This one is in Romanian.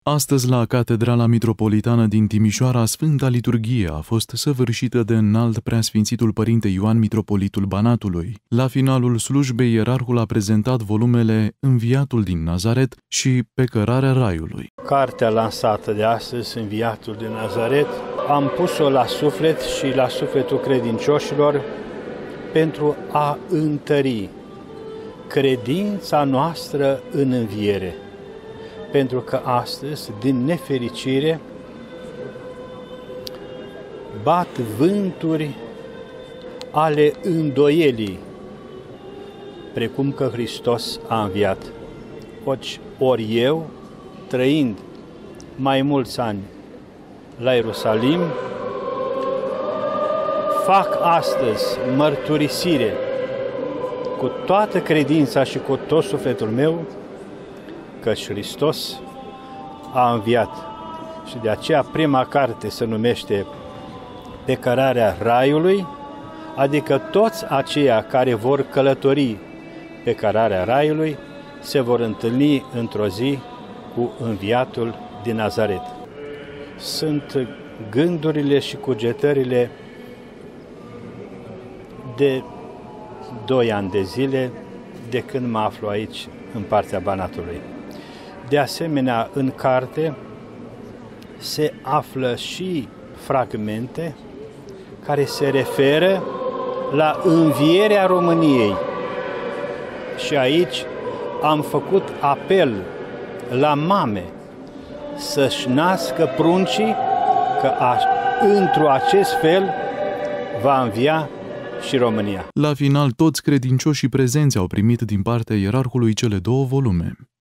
Astăzi, la Catedrala Mitropolitană din Timișoara, Sfânta Liturghie a fost săvârșită de Înalt Preasfințitul Părinte Ioan, Mitropolitul Banatului. La finalul slujbei, ierarhul a prezentat volumele Înviatul din Nazaret și Pe cărarea Raiului. Cartea lansată de astăzi, Înviatul din Nazaret, am pus-o la suflet și la sufletul credincioșilor pentru a întări credința noastră în înviere. Pentru că astăzi, din nefericire, bat vânturi ale îndoielii, precum că Hristos a înviat. Ori eu, trăind mai mulți ani la Ierusalim, fac astăzi mărturisire cu toată credința și cu tot sufletul meu că Hristos a înviat. Și de aceea prima carte se numește Pe cărarea Raiului, adică toți aceia care vor călători pe cărarea Raiului se vor întâlni într-o zi cu Înviatul din Nazaret. Sunt gândurile și cugetările de 2 ani de zile de când mă aflu aici în partea Banatului. De asemenea, în carte se află și fragmente care se referă la învierea României. Și aici am făcut apel la mame să-și nască pruncii, că într-o acest fel va învia și România. La final, toți credincioșii prezenți au primit din partea ierarhului cele 2 volume.